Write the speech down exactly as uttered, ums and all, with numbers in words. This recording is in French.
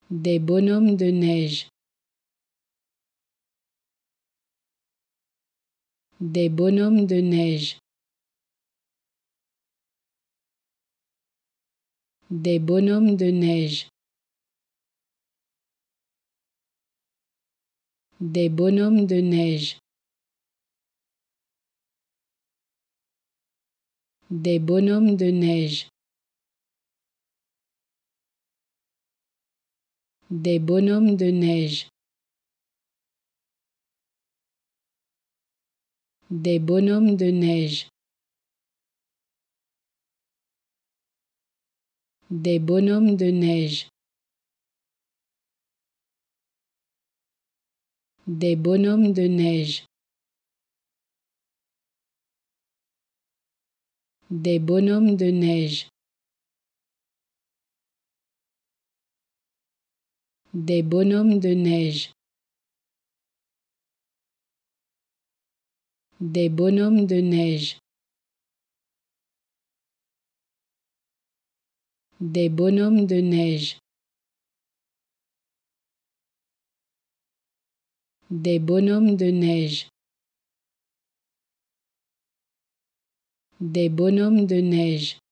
Des bonhommes de neige. Des bonhommes de neige. Des bonhommes de neige. Des bonhommes de neige. Des bonhommes de neige. Des bonhommes de neige. Des bonhommes de neige. Des bonhommes de neige. Des bonhommes de neige. Des bonhommes de neige. Des bonhommes de neige. Des bonhommes de neige. Des bonhommes de neige. Des bonhommes de neige. Des bonhommes de neige.